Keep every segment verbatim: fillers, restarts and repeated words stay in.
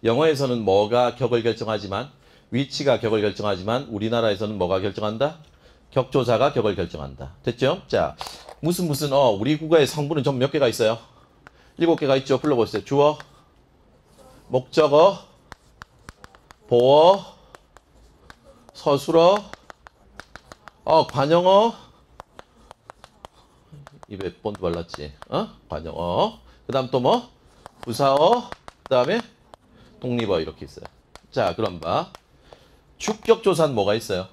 영어에서는 뭐가 격을 결정하지만 위치가 격을 결정하지만 우리나라에서는 뭐가 결정한다? 격조사가 격을 결정한다. 됐죠? 자, 무슨 무슨 어 우리 국어의 성분은 좀 몇 개가 있어요? 일곱 개가 있죠. 불러보세요. 주어, 목적어, 보어, 서술어, 어 관용어, 입에 본드 발랐지? 어? 관용어. 그 다음 또 뭐? 부사어, 그 다음에 독립어 이렇게 있어요. 자, 그럼 봐. 주격조사는 뭐가 있어요?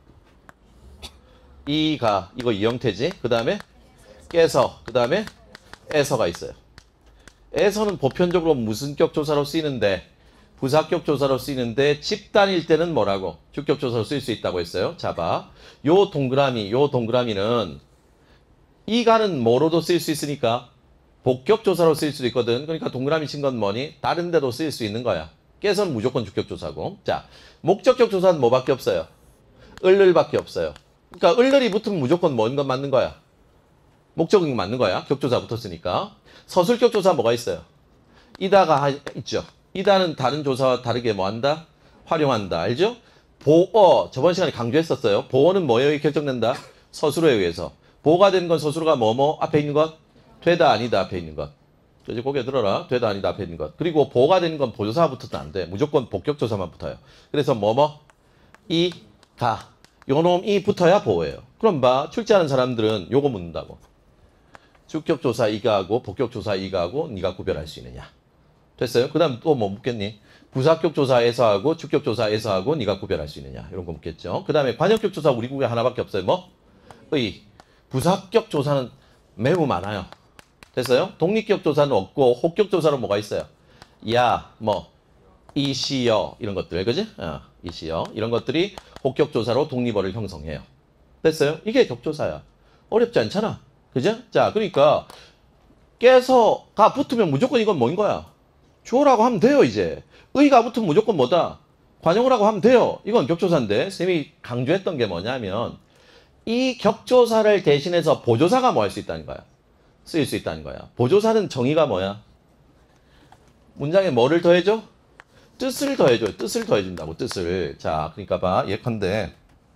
이가, 이거 이 형태지? 그 다음에 깨서, 그 다음에 에서가 있어요. 에서는 보편적으로 무슨 격조사로 쓰이는데? 부사격조사로 쓰이는데 집단일 때는 뭐라고? 주격조사로 쓰일 수 있다고 했어요. 자, 봐. 요 동그라미, 요 동그라미는 이가는 뭐로도 쓰일 수 있으니까 복격조사로 쓰일 수도 있거든. 그러니까 동그라미 친 건 뭐니? 다른 데도 쓰일 수 있는 거야. 깨서는 무조건 주격조사고. 자, 목적격조사는 뭐밖에 없어요? 을을밖에 없어요. 그러니까 을을이 붙으면 무조건 뭔 건 맞는 거야? 목적이 맞는 거야. 격조사 붙었으니까. 서술격조사 뭐가 있어요? 이다가 하, 있죠. 이다는 다른 조사와 다르게 뭐 한다? 활용한다. 알죠? 보어, 저번 시간에 강조했었어요. 보어는 뭐에 의해 결정된다? 서술어에 의해서. 보어가 되는 건 서술어가 뭐뭐 앞에 있는 것? 되다 아니다 앞에 있는 것. 이제 고개 들어라. 되다 아니다 앞에 있는 것. 그리고 보어가 되는 건 보조사가 붙어도 안 돼. 무조건 복격조사만 붙어요. 그래서 뭐뭐? 이, 가. 요 놈이 붙어야 보어예요. 그럼 봐. 출제하는 사람들은 요거 묻는다고. 주격조사 이가하고 복격조사 이가하고 네가 구별할 수 있느냐. 됐어요? 그 다음 또 뭐 묻겠니? 부사격조사에서하고 주격조사에서하고 네가 구별할 수 있느냐. 이런 거 묻겠죠. 그 다음에 관역격조사 우리 국에 하나밖에 없어요. 뭐? 의. 부사격조사는 매우 많아요. 됐어요? 독립격조사는 없고 혹격조사는 뭐가 있어요? 야, 뭐 이시여 이런 것들, 그지? 어, 이시여 이런 것들이 혹격조사로 독립어를 형성해요. 됐어요? 이게 격조사야. 어렵지 않잖아. 그죠? 자, 그러니까 깨서가 붙으면 무조건 이건 뭐인 거야? 주어라고 하면 돼요. 이제 의가 붙으면 무조건 뭐다? 관용어라고 하면 돼요. 이건 격조사인데 쌤이 강조했던 게 뭐냐면 이 격조사를 대신해서 보조사가 뭐 할 수 있다는 거야? 쓰일 수 있다는 거야. 보조사는 정의가 뭐야? 문장에 뭐를 더해줘? 뜻을 더해줘. 뜻을 더해준다고, 뜻을. 자, 그러니까 봐. 예컨대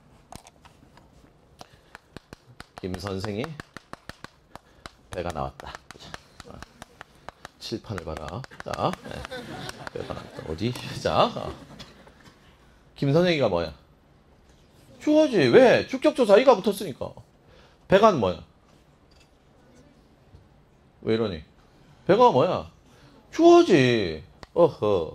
김 선생이 배가 나왔다. 칠판을 봐라. 자, 네. 배가 나왔다. 어디? 자, 김 선생이가 뭐야? 주어지. 왜? 주격조사 이가 붙었으니까. 배가는 뭐야? 왜 이러니? 배가 뭐야? 주어지. 어허.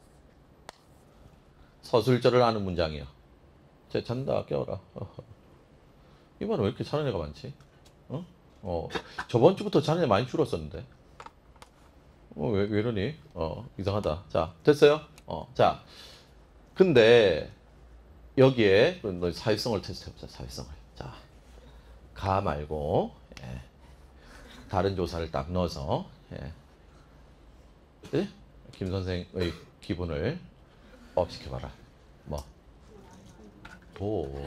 서술절을 아는 문장이야. 쟤 잔다. 깨워라. 어허. 이 말은 왜 이렇게 자는 애가 많지? 어? 어. 저번 주부터 자는 애 많이 줄었었는데. 어, 왜, 왜 이러니? 어, 이상하다. 자, 됐어요? 어, 자. 근데, 여기에, 너 사회성을 테스트 해보자, 사회성을. 자. 가 말고, 예. 다른 조사를 딱 넣어서, 예. 예? 김 선생의 기분을 업시켜봐라. 뭐? 도.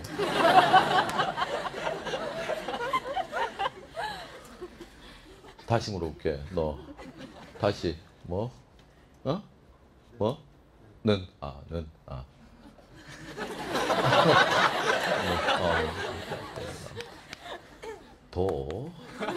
다시 물어볼게. 너. 다시. 뭐? 어? 뭐? 는. 아, 는. 아. 어, 도.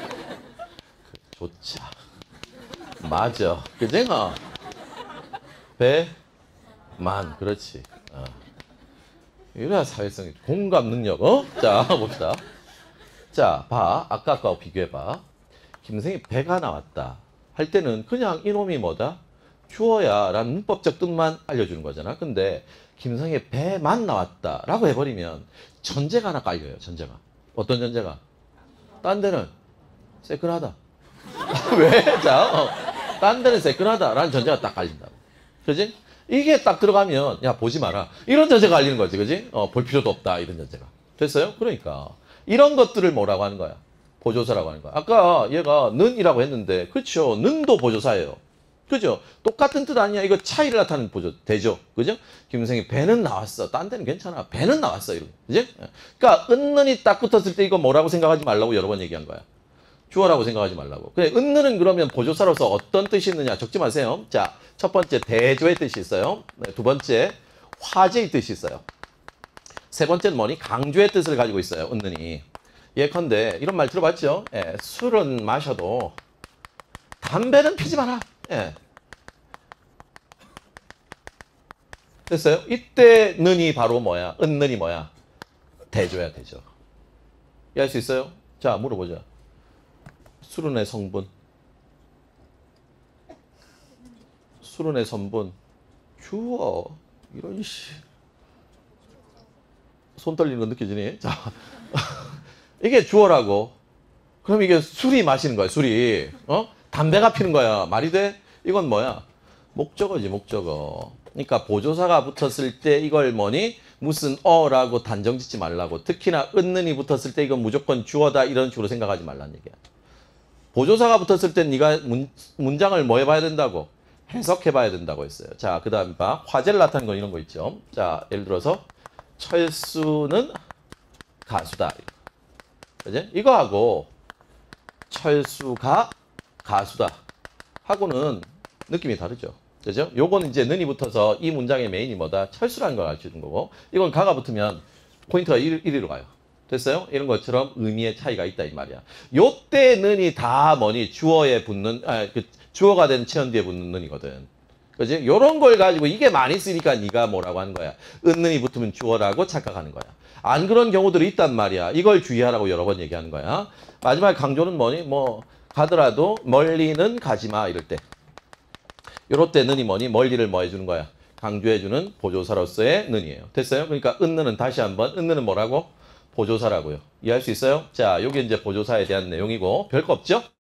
조차. 맞아. 그지? 어. 배. 만. 그렇지. 어. 이래야 사회성이. 공감 능력. 어? 자, 봅시다. 자, 봐. 아까 거하고 비교해봐. 김선생이 배가 나왔다. 할 때는 그냥 이놈이 뭐다? 주어야 라는 문법적 뜻만 알려주는 거잖아. 근데 김선생이 배만 나왔다 라고 해버리면 전제가 하나 깔려요. 전제가. 어떤 전제가? 딴 데는 새끈하다. 왜? 자, 어. 딴 데는 새끈하다 라는 전제가 딱 깔린다고. 그지? 이게 딱 들어가면 야 보지 마라. 이런 전제가 깔리는 거지. 그지? 어, 볼 필요도 없다. 이런 전제가. 됐어요? 그러니까 이런 것들을 뭐라고 하는 거야? 보조사라고 하는 거야. 아까 얘가 는이라고 했는데 그렇죠. 는도 보조사예요. 그죠? 똑같은 뜻 아니야. 이거 차이를 나타내는 보조 되죠. 그죠? 김선생이 배는 나왔어. 딴 데는 괜찮아. 배는 나왔어. 이런. 그지? 그러니까 은는이 딱 붙었을 때 이거 뭐라고 생각하지 말라고 여러 번 얘기한 거야. 주어라고 생각하지 말라고. 그래, 은느는 그러면 보조사로서 어떤 뜻이 있느냐 적지 마세요. 자, 첫 번째 대조의 뜻이 있어요. 네, 두 번째 화제의 뜻이 있어요. 세 번째는 뭐니? 강조의 뜻을 가지고 있어요. 은느니. 예컨대 이런 말 들어봤죠? 예, 술은 마셔도 담배는 피지 마라. 예. 됐어요? 이때 는이 바로 뭐야? 은는이 뭐야? 대조야, 대조. 이해할 수 있어요? 자, 물어보자. 수른의 성분. 수른의 성분. 주어. 이런 씨. 손 떨리는 거 느껴지니? 자. 이게 주어라고. 그럼 이게 술이 마시는 거야, 술이. 어? 담배가 피는 거야. 말이 돼? 이건 뭐야? 목적어지, 목적어. 그러니까 보조사가 붙었을 때 이걸 뭐니? 무슨 어라고 단정 짓지 말라고. 특히나 은는이 붙었을 때 이건 무조건 주어다 이런 식으로 생각하지 말라는 얘기야. 보조사가 붙었을 때 네가 문, 문장을 뭐 해봐야 된다고? 해석해봐야 된다고 했어요. 자, 그 다음 봐. 화제를 나타내는 거 이런 거 있죠. 자, 예를 들어서 철수는 가수다. 그지? 이거하고 철수가 가수다 하고는 느낌이 다르죠. 그죠? 요거는 이제 는이 붙어서 이 문장의 메인이 뭐다? 철수라는 걸 알려주는 거고, 이건 가가 붙으면 포인트가 이리로 가요. 됐어요? 이런 것처럼 의미의 차이가 있다 이 말이야. 요때 는이 다 뭐니? 주어에 붙는, 아, 그 주어가 된 체언 뒤에 붙는 는이거든. 그지? 요런 걸 가지고 이게 많이 쓰니까 네가 뭐라고 하는 거야? 은는이 붙으면 주어라고 착각하는 거야. 안 그런 경우들이 있단 말이야. 이걸 주의하라고 여러 번 얘기하는 거야. 마지막 강조는 뭐니? 뭐 가더라도 멀리는 가지마 이럴 때. 요럴 때 는이 뭐니? 멀리를 뭐 해주는 거야? 강조해주는 보조사로서의 는이에요. 됐어요? 그러니까 은는은 다시 한번 은는은 뭐라고? 보조사라고요. 이해할 수 있어요? 자, 요게 이제 보조사에 대한 내용이고 별거 없죠?